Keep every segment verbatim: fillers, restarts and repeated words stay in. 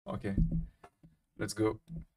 Okay, let's go.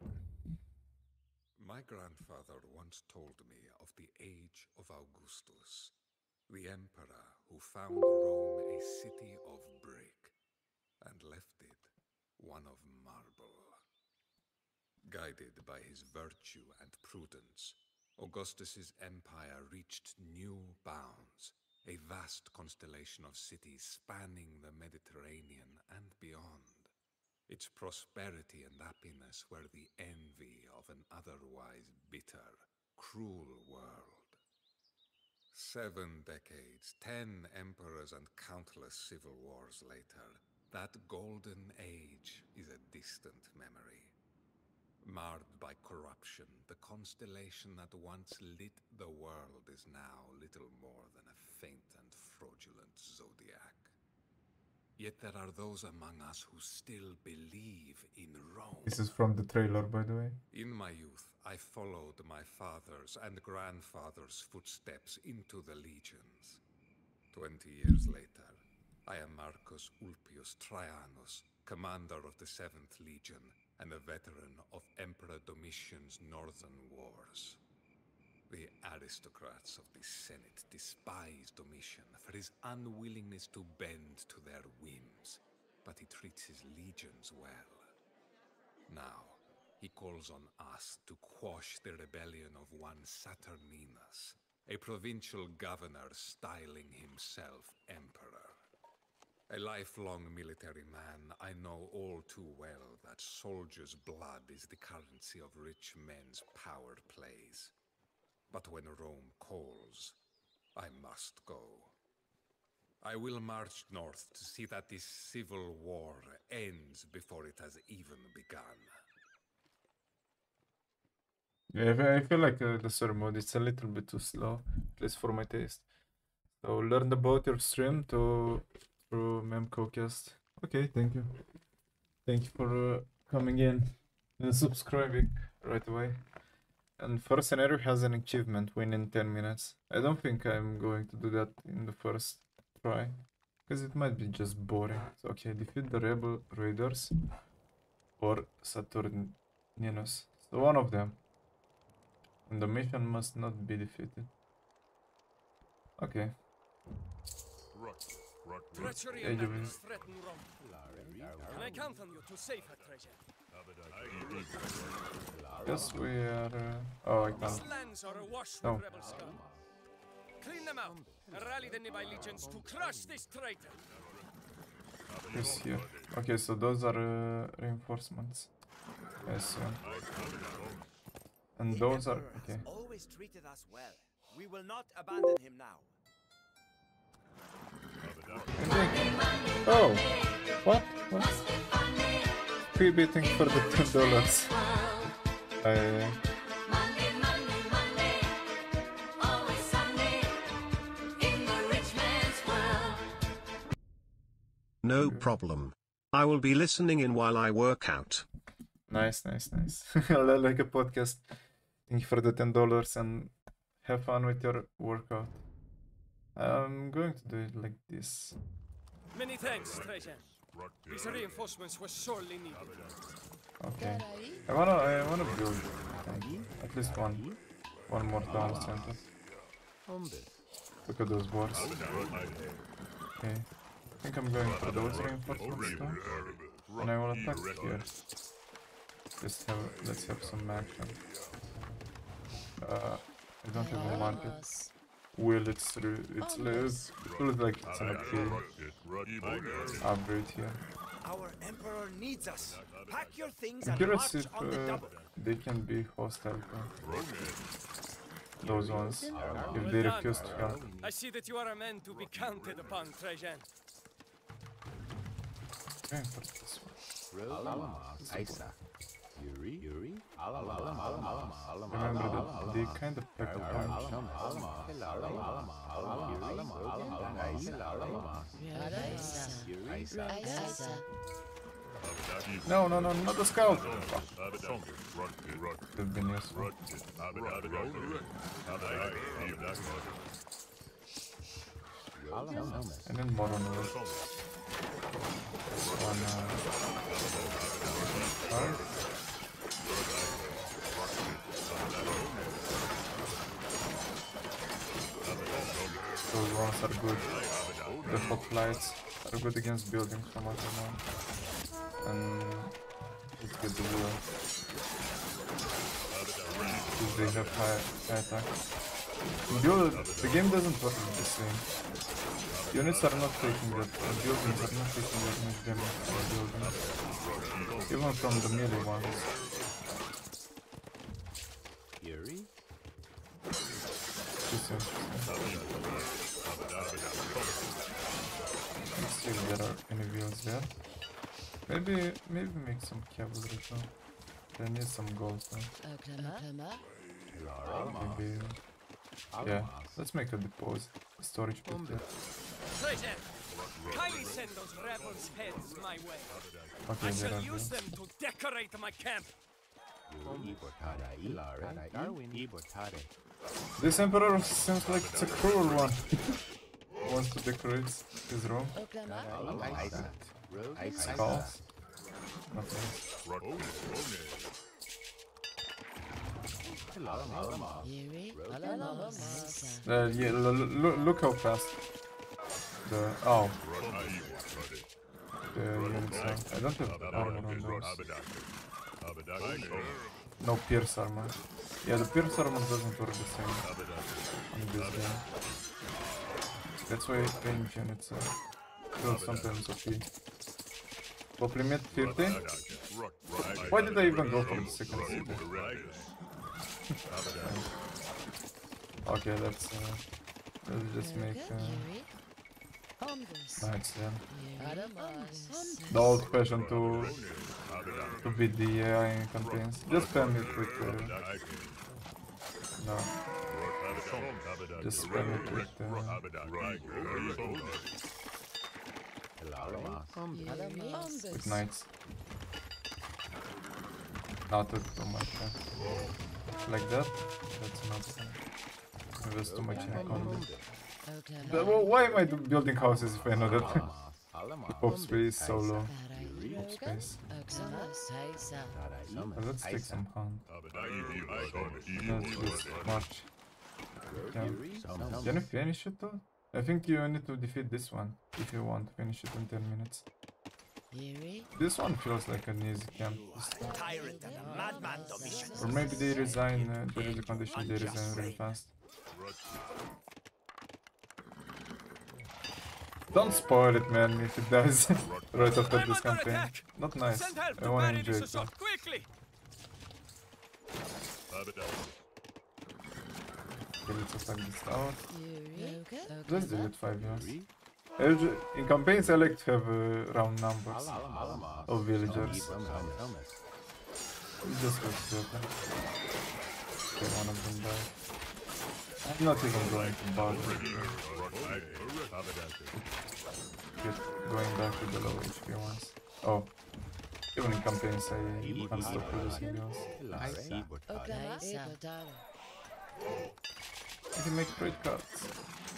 My grandfather once told me of the age of Augustus, the emperor who found Rome a city of brick and left it one of marble. Guided by his virtue and prudence, Augustus's empire reached new bounds, a vast constellation of cities spanning the Mediterranean and beyond. Its prosperity and happiness were the envy of an otherwise bitter, cruel world. Seven decades, ten emperors and countless civil wars later, that golden age is a distant memory. Marred by corruption, the constellation that once lit the world is now little more than a faint and fraudulent zodiac. Yet there are those among us who still believe in Rome. This is from the trailer, by the way. In my youth, I followed my father's and grandfather's footsteps into the legions. Twenty years later, I am Marcus Ulpius Trajanus, commander of the seventh Legion and a veteran of Emperor Domitian's northern wars. The aristocrats of the Senate despise Domitian for his unwillingness to bend to their whims, but he treats his legions well. Now, he calls on us to quash the rebellion of one Saturninus, a provincial governor styling himself emperor. A lifelong military man, I know all too well that soldiers' blood is the currency of rich men's power plays. But when Rome calls, I must go. I will march north to see that this civil war ends before it has even begun. Yeah, I feel like uh, the story mode is a little bit too slow, at least for my taste. So learn about your stream to through MemCoCast. Okay, thank you. Thank you for uh, coming in and subscribing right away. And first scenario has an achievement, win in ten minutes. I don't think I'm going to do that in the first try, because it might be just boring. So, okay, defeat the rebel raiders or Saturninus. So one of them. And the mission must not be defeated. Okay. Treachery Yeah, and you madness threaten Rome. Can I count on you to save her, Trajan? Yes, we are. Uh... Oh, I can't. These lands are awash with No. rebel scum. Clean them out and rally the nearby legions to crush this traitor. Yes, here. Okay, so those are uh, reinforcements. Yes. Uh, and The those are Emperor okay. has always treated us well. We will not abandon him now. Oh, what? What? Free beating for the ten dollars. I. No problem. I will be listening in while I work out. Nice, nice, nice. Like a podcast. Thank you for the ten dollars and have fun with your workout. I'm going to do it like this. Many thanks, Trajan. These reinforcements were sorely needed. Okay. I wanna, I wanna build like, at least one, one more town center. Look at those bars. Okay. I think I'm going for those reinforcements though. And I will attack here. Just have, let's have some action. Uh, I don't even want it. Will it's through, it's live. It looks like it's an upgrade. Upgrade here. Our emperor needs us. Pack your things I'm and curious march if on the uh, double. they can be hostile to those ones. If they Well refuse done. to help. I see that you are a man to be counted upon, Trajan. Okay, what's this one? Remember that they kind of pack a punch. No, no, no, not the scout! Could have been useful. And then more on the one. Uh, side. Those ones are good. The hoplites are good against buildings from what I know. And let's get the wheel. Because they have high, high attack. Build, the game doesn't work the same. Units are not taking that, uh, buildings are not taking that much damage from buildings. Even from the melee ones. Yuri? It's interesting. Let's see if there are any wheels there. Maybe, maybe make some cavalry too. I need some gold though. Maybe, yeah, let's make a deposit. Storage pit there. Trajan, kindly send those rebels' heads my way. Okay, I there shall are use wheels. them to decorate my camp. This emperor seems like it's a cruel one. Wants to decorate his room. Skulls. Nothing. Uh, yeah, look how fast. The oh. The units are. I don't have armor on those. No pierce armor. Yeah, the pierce armor doesn't work the same on this game. That's why range units are still sometimes O P. Compliment fifty? Why did I even go for the second city? Okay, let's, uh, let's just make uh, knights then. The old fashion to to beat the A I in campaigns. Just spam it with uh, no. Just spam it with uh, with knights. Not too much. Uh, like that. That's not. Uh, invest too much in economy. The, well, why am I do building houses if I know that the pop space is so low? Pop space. But let's take some hunt. Let's just march. Can, can you finish it though? I think you need to defeat this one if you want to finish it in ten minutes. This one feels like an easy camp. Or maybe they resign, uh, there is a condition they resign really fast. Don't spoil it, man, if it dies right after this campaign. Not nice. I wanna enjoy it. Okay, let's attack this tower. Let's delete five years. In campaigns I like to have uh, round numbers of villagers. We just go to them. Okay, one of them died. I'm not even going to bother. Get going back to the low H P ones. Oh. Even in campaigns I can't stop producing heals. I can make trade cards.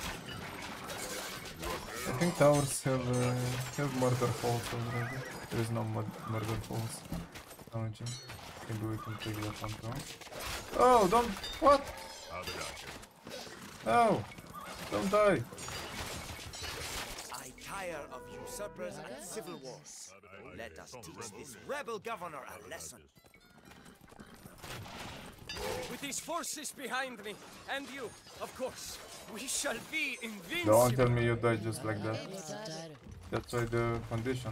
I think towers have uh, have murder falls already. There is no mur murder falls. Damaging. Maybe we can take that one too. Oh, don't! What? No! Don't die! I tire of usurpers and civil wars. Let us teach this rebel governor a lesson. With these forces behind me, and you, of course, we shall be invincible. Don't tell me you died just like that. That's why the condition.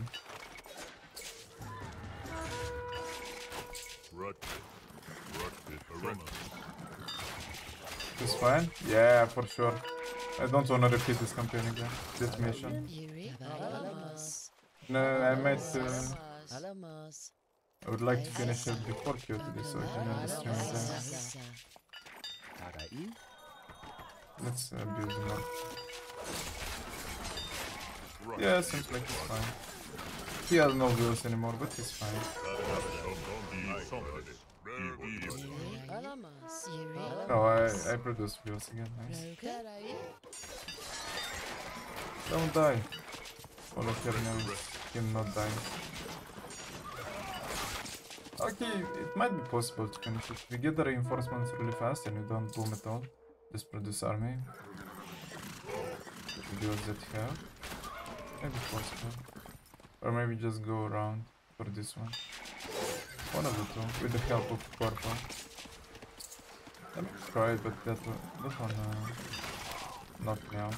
It's fine? Yeah, for sure. I don't wanna repeat this campaign again. This mission. No, I might. Uh, I would like to finish it before Q T D so I can end the stream again. Let's uh, abuse him up. Yeah, seems like it's fine. He has no wheels anymore, but he's fine. No, I, I produce wheels again, nice. Don't die. All of your names, him not dying. Okay, it might be possible to finish it. We get the reinforcements really fast and we don't boom at all. Just produce army. Builds that have. Maybe possible. Or maybe just go around for this one. One of the two, with the help of Corpo. Let me try it, but that one, that one uh, knocked me out.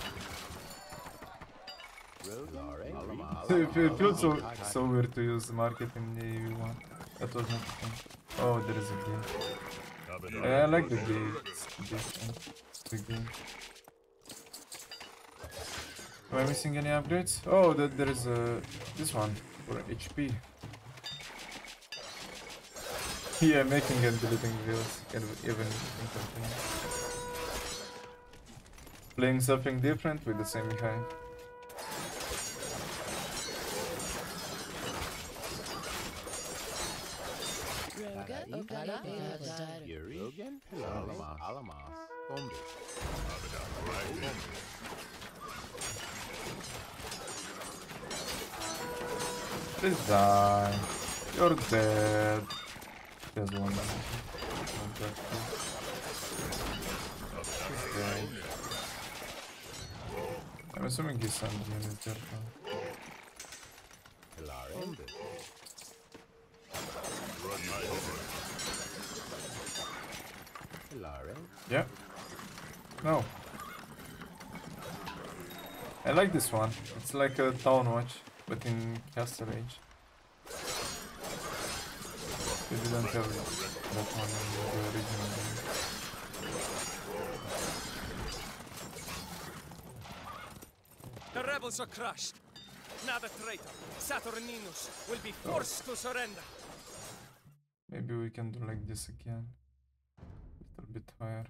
So it, it feels so, so weird to use market in the A V one. That was not the thing. Oh, there is a gate. I, I like the gate. It's the game. Am I missing any upgrades? Oh, that there is a this one for H P. Yeah, making and deleting videos, can even in playing something different with the same high. Please die. You're dead. There's one. He's dead. I'm assuming he's some units there. Yeah. No. I like this one. It's like a town watch, but in Castle Age. We didn't have that one in the original game. The rebels are crushed. Now the traitor, Saturninus, will be forced to surrender. Maybe we can do like this again. A little bit higher.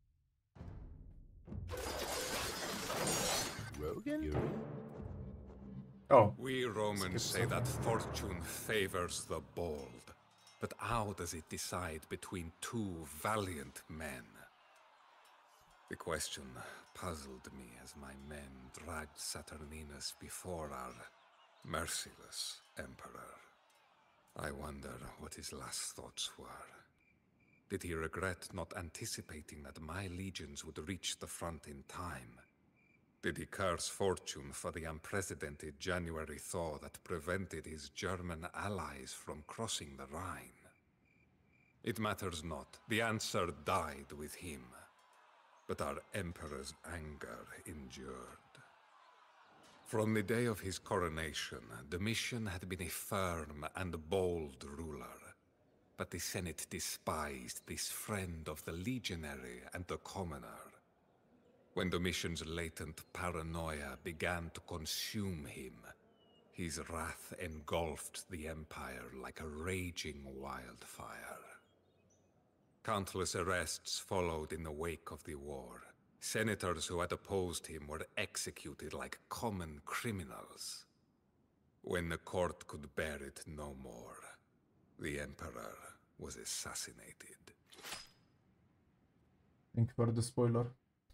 Oh. We Romans say that fortune favors the bold. But how does it decide between two valiant men? The question puzzled me as my men dragged Saturninus before our merciless emperor. I wonder what his last thoughts were. Did he regret not anticipating that my legions would reach the front in time? Did he curse fortune for the unprecedented January thaw that prevented his German allies from crossing the Rhine? It matters not. The answer died with him. But our emperor's anger endured. From the day of his coronation, Domitian had been a firm and bold ruler. But the Senate despised this friend of the legionary and the commoner. When Domitian's latent paranoia began to consume him, his wrath engulfed the empire like a raging wildfire. Countless arrests followed in the wake of the war. Senators who had opposed him were executed like common criminals. When the court could bear it no more, the emperor was assassinated. Thank you for the spoiler.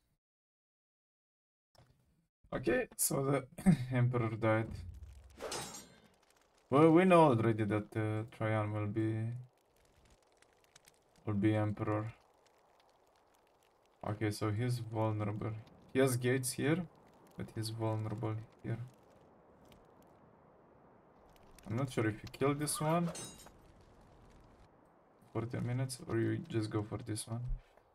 Okay, so the emperor died. Well, we know already that uh, Trajan will be will be emperor. Okay, so he's vulnerable. He has gates here, but he's vulnerable here. I'm not sure if you kill this one. forty minutes, or you just go for this one.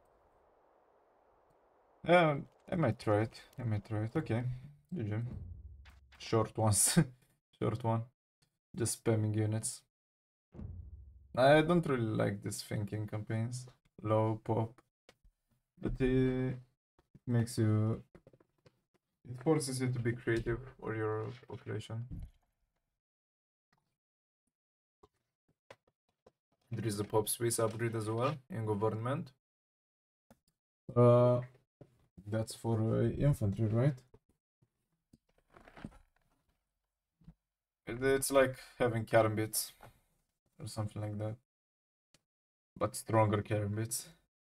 Yeah, I might try it. I might try it. Okay, G G. Short ones. Short one. Just spamming units. I don't really like these thinking campaigns. Low pop. But it makes you... It forces you to be creative for your population. There is a pop space upgrade as well in government. Uh, that's for uh, infantry, right? It's like having carambits or something like that, but stronger carambits.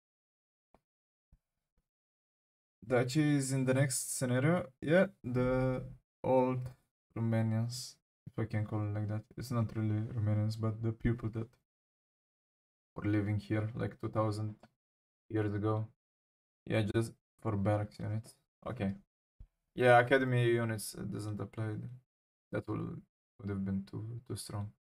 Duchy is in the next scenario. Yeah, the old Romanians, if I can call it like that. It's not really Romanians, but the people that for living here like two thousand years ago. Yeah, just for barracks units. Okay. Yeah, academy units, it doesn't apply. That will would have been too too strong.